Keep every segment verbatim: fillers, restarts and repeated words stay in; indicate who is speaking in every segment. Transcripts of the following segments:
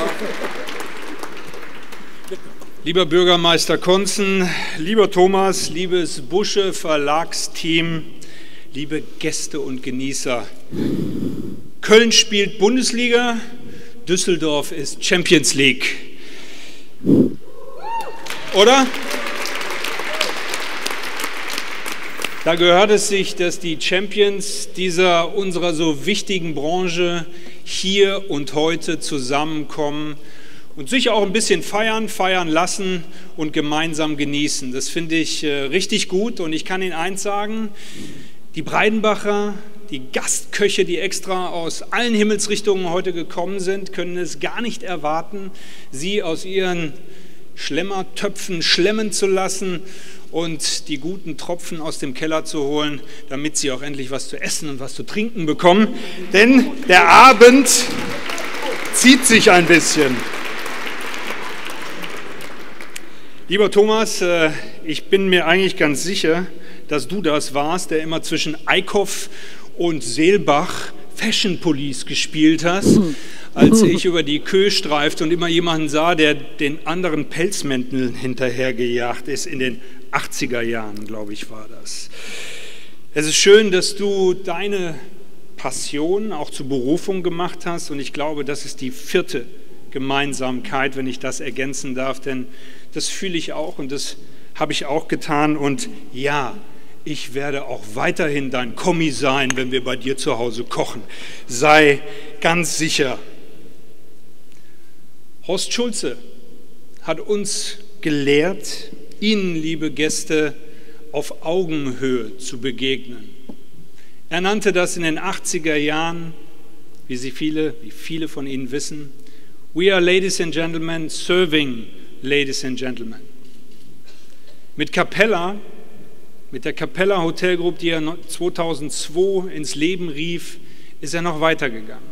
Speaker 1: Lieber Bürgermeister Konzen, lieber Thomas, liebes Busche Verlagsteam, liebe Gäste und Genießer. Köln spielt Bundesliga, Düsseldorf ist Champions League. Oder? Da gehört es sich, dass die Champions dieser unserer so wichtigen Branche hier und heute zusammenkommen und sich auch ein bisschen feiern, feiern lassen und gemeinsam genießen. Das finde ich äh, richtig gut und ich kann Ihnen eins sagen, die Breidenbacher, die Gastköche, die extra aus allen Himmelsrichtungen heute gekommen sind, können es gar nicht erwarten, Sie aus Ihren Schlemmertöpfen schlemmen zu lassen und die guten Tropfen aus dem Keller zu holen, damit Sie auch endlich was zu essen und was zu trinken bekommen. Denn der Abend zieht sich ein bisschen. Lieber Thomas, ich bin mir eigentlich ganz sicher, dass du das warst, der immer zwischen Eickhoff und Seelbach Fashion Police gespielt hast, als ich über die Kö streifte und immer jemanden sah, der den anderen Pelzmänteln hinterhergejagt ist. In den achtziger Jahren, glaube ich, war das. Es ist schön, dass du deine Passion auch zur Berufung gemacht hast und ich glaube, das ist die vierte Gemeinsamkeit, wenn ich das ergänzen darf, denn das fühle ich auch und das habe ich auch getan und ja, ich werde auch weiterhin dein Kommi sein, wenn wir bei dir zu Hause kochen. Sei ganz sicher. Horst Schulze hat uns gelehrt, Ihnen, liebe Gäste, auf Augenhöhe zu begegnen. Er nannte das in den achtziger Jahren, wie Sie viele, wie viele von Ihnen wissen, We are ladies and gentlemen, serving ladies and gentlemen. Mit Capella, mit der Capella Hotel Group, die er zweitausendzwei ins Leben rief, ist er noch weitergegangen.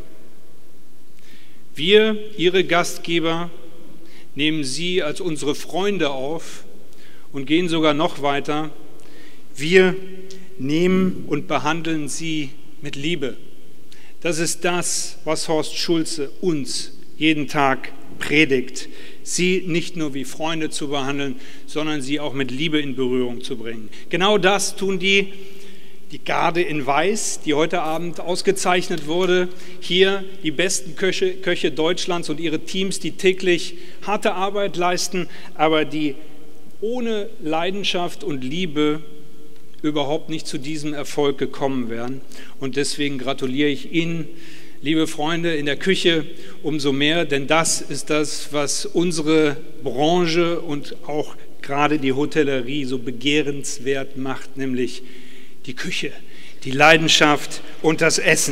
Speaker 1: Wir, Ihre Gastgeber, nehmen Sie als unsere Freunde auf und gehen sogar noch weiter. Wir nehmen und behandeln Sie mit Liebe. Das ist das, was Horst Schulze uns jeden Tag predigt. Sie nicht nur wie Freunde zu behandeln, sondern sie auch mit Liebe in Berührung zu bringen. Genau das tun die, die Garde in Weiß, die heute Abend ausgezeichnet wurde. Hier die besten Köche, Köche Deutschlands und ihre Teams, die täglich harte Arbeit leisten, aber die ohne Leidenschaft und Liebe überhaupt nicht zu diesem Erfolg gekommen wären. Und deswegen gratuliere ich Ihnen, liebe Freunde in der Küche, umso mehr, denn das ist das, was unsere Branche und auch gerade die Hotellerie so begehrenswert macht, nämlich die Küche, die Leidenschaft und das Essen.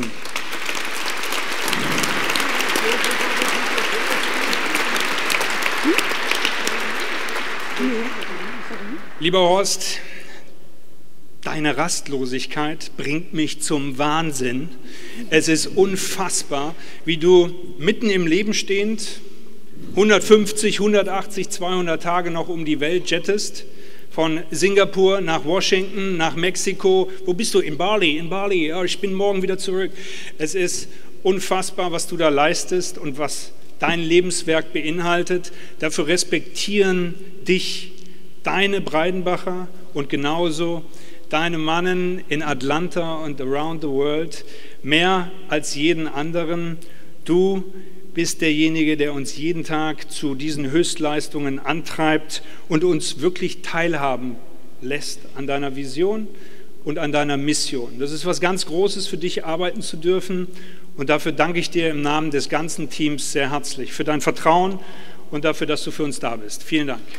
Speaker 1: Lieber Horst, deine Rastlosigkeit bringt mich zum Wahnsinn. Es ist unfassbar, wie du mitten im Leben stehend hundertfünfzig, hundertachtzig, zweihundert Tage noch um die Welt jettest, von Singapur nach Washington, nach Mexiko. Wo bist du? In Bali, in Bali. Ja, ich bin morgen wieder zurück. Es ist unfassbar, was du da leistest und was dein Lebenswerk beinhaltet. Dafür respektieren dich deine Breidenbacher und genauso deine Mannen in Atlanta und around the world mehr als jeden anderen. Du bist derjenige, der uns jeden Tag zu diesen Höchstleistungen antreibt und uns wirklich teilhaben lässt an deiner Vision und an deiner Mission. Das ist was ganz Großes für dich, arbeiten zu dürfen und dafür danke ich dir im Namen des ganzen Teams sehr herzlich für dein Vertrauen und dafür, dass du für uns da bist. Vielen Dank.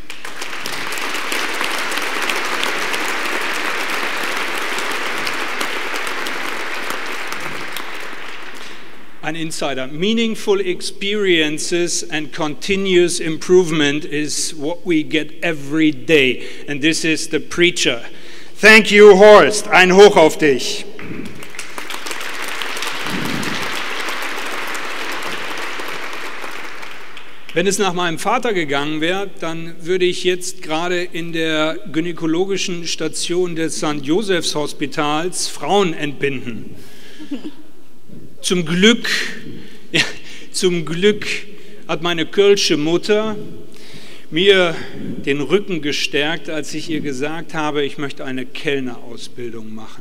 Speaker 1: Ein Insider. Meaningful experiences and continuous improvement is what we get every day. And this is the preacher. Thank you, Horst. Ein Hoch auf dich. Wenn es nach meinem Vater gegangen wäre, dann würde ich jetzt gerade in der gynäkologischen Station des Sankt Josephs Hospitals Frauen entbinden. Zum Glück, ja, zum Glück hat meine kölsche Mutter mir den Rücken gestärkt, als ich ihr gesagt habe, ich möchte eine Kellnerausbildung machen.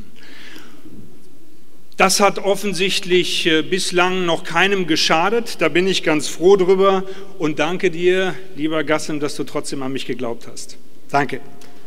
Speaker 1: Das hat offensichtlich bislang noch keinem geschadet, da bin ich ganz froh drüber und danke dir, lieber Gassim, dass du trotzdem an mich geglaubt hast. Danke.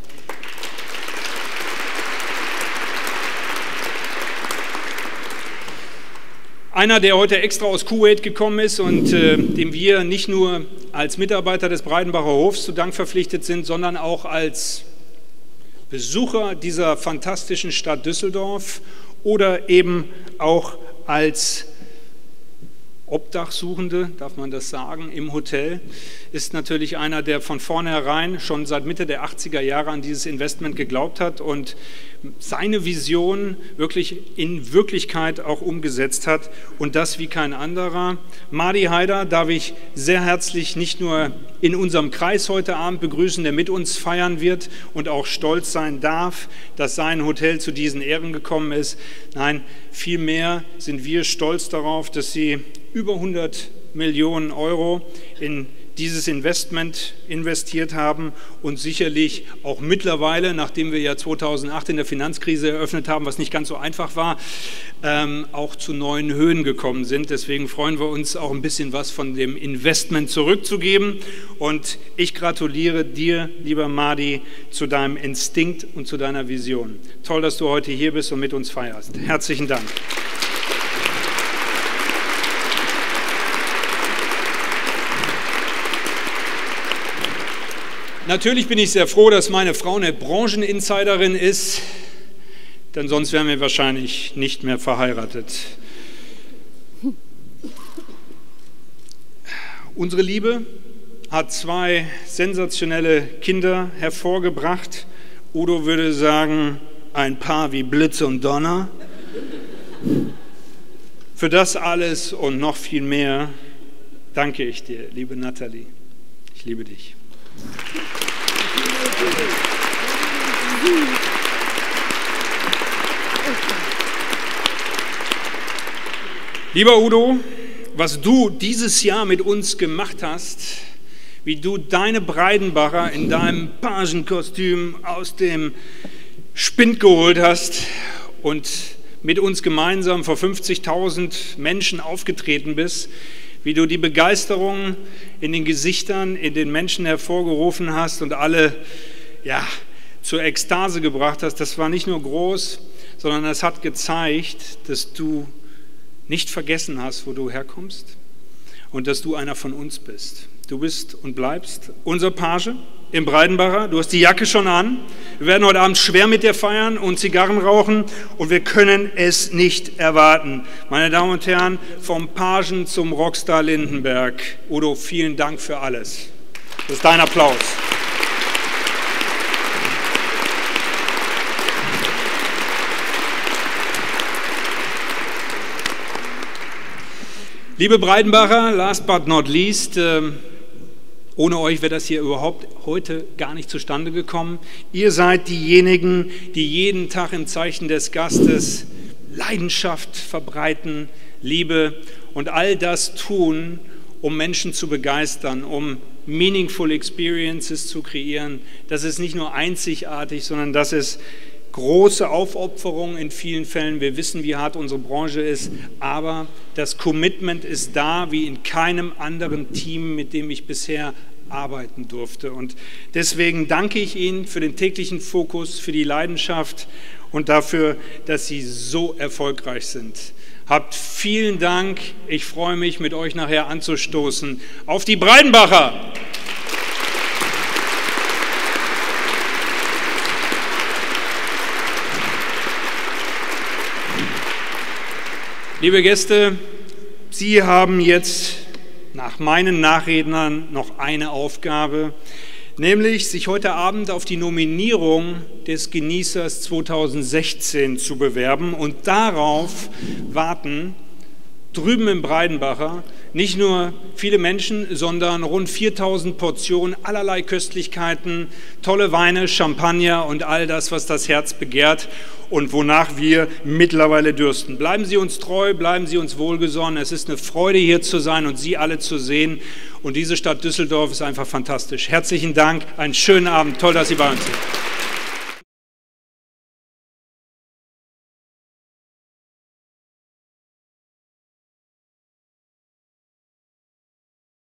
Speaker 1: Einer, der heute extra aus Kuwait gekommen ist und äh, dem wir nicht nur als Mitarbeiter des Breidenbacher Hofs zu Dank verpflichtet sind, sondern auch als Besucher dieser fantastischen Stadt Düsseldorf oder eben auch als Obdachsuchende, darf man das sagen, im Hotel, ist natürlich einer, der von vornherein schon seit Mitte der achtziger Jahre an dieses Investment geglaubt hat und seine Vision wirklich in Wirklichkeit auch umgesetzt hat und das wie kein anderer. Madi Haider darf ich sehr herzlich nicht nur in unserem Kreis heute Abend begrüßen, der mit uns feiern wird und auch stolz sein darf, dass sein Hotel zu diesen Ehren gekommen ist. Nein, vielmehr sind wir stolz darauf, dass sie über hundert Millionen Euro in dieses Investment investiert haben und sicherlich auch mittlerweile, nachdem wir ja zweitausendacht in der Finanzkrise eröffnet haben, was nicht ganz so einfach war, ähm, auch zu neuen Höhen gekommen sind. Deswegen freuen wir uns auch ein bisschen was von dem Investment zurückzugeben. Und ich gratuliere dir, lieber Madi, zu deinem Instinkt und zu deiner Vision. Toll, dass du heute hier bist und mit uns feierst. Herzlichen Dank. Natürlich bin ich sehr froh, dass meine Frau eine Brancheninsiderin ist, denn sonst wären wir wahrscheinlich nicht mehr verheiratet. Unsere Liebe hat zwei sensationelle Kinder hervorgebracht. Udo würde sagen, ein Paar wie Blitz und Donner. Für das alles und noch viel mehr danke ich dir, liebe Nathalie. Ich liebe dich. Lieber Udo, was du dieses Jahr mit uns gemacht hast, wie du deine Breidenbacher in deinem Pagenkostüm aus dem Spind geholt hast und mit uns gemeinsam vor fünfzigtausend Menschen aufgetreten bist, wie du die Begeisterung in den Gesichtern, in den Menschen hervorgerufen hast und alle ja, zur Ekstase gebracht hast, das war nicht nur groß, sondern es hat gezeigt, dass du nicht vergessen hast, wo du herkommst und dass du einer von uns bist. Du bist und bleibst unser Page im Breidenbacher. Du hast die Jacke schon an. Wir werden heute Abend schwer mit dir feiern und Zigarren rauchen und wir können es nicht erwarten. Meine Damen und Herren, vom Pagen zum Rockstar Lindenberg. Udo, vielen Dank für alles. Das ist dein Applaus. Liebe Breidenbacher, last but not least, äh, ohne euch wäre das hier überhaupt heute gar nicht zustande gekommen. Ihr seid diejenigen, die jeden Tag im Zeichen des Gastes Leidenschaft verbreiten, Liebe und all das tun, um Menschen zu begeistern, um meaningful experiences zu kreieren. Das ist nicht nur einzigartig, sondern das ist große Aufopferung in vielen Fällen. Wir wissen, wie hart unsere Branche ist, aber das Commitment ist da wie in keinem anderen Team, mit dem ich bisher arbeiten durfte. Und deswegen danke ich Ihnen für den täglichen Fokus, für die Leidenschaft und dafür, dass Sie so erfolgreich sind. Habt vielen Dank. Ich freue mich, mit euch nachher anzustoßen. Auf die Breidenbacher! Liebe Gäste, Sie haben jetzt nach meinen Nachrednern noch eine Aufgabe, nämlich sich heute Abend auf die Nominierung des Genießers zweitausendsechzehn zu bewerben und darauf warten, drüben im Breidenbacher nicht nur viele Menschen, sondern rund viertausend Portionen allerlei Köstlichkeiten, tolle Weine, Champagner und all das, was das Herz begehrt und wonach wir mittlerweile dürsten. Bleiben Sie uns treu, bleiben Sie uns wohlgesonnen. Es ist eine Freude, hier zu sein und Sie alle zu sehen. Und diese Stadt Düsseldorf ist einfach fantastisch. Herzlichen Dank, einen schönen Abend. Toll, dass Sie bei uns sind.